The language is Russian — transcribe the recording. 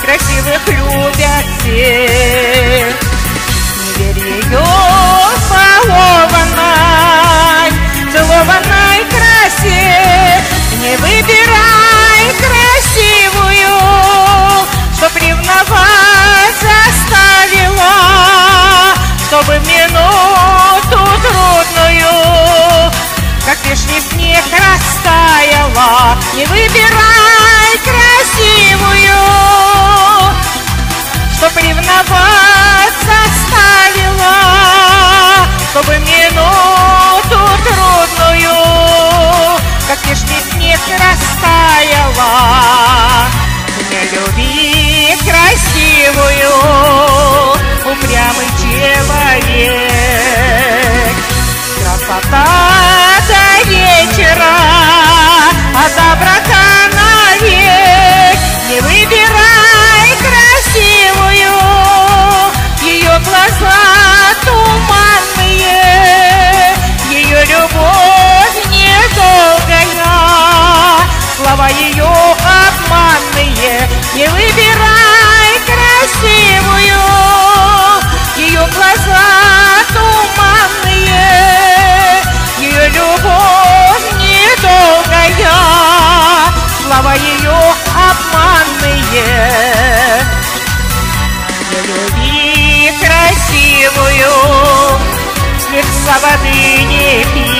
красивых любят все. Не верь ее балованной, целованной красе, не выбирай красивую, чтоб ревновать заставила, чтобы минуту трудную, как вишний снег, растаяла. Не выбирай красивую, чтоб ревновать заставила, чтобы минуту трудную, как вишний снег, растаяла. Не люби красивую, упрямый человек. Красота до вечера, а доброта навек. Не выбирай красивую, ее глаза туманные, ее любовь недолгая, слова ее обманные. Не выбирай красивую, ее глаза туманные, ее любовь недолгая, слова ее обманные. Не люби красивую, сердца воды не пей.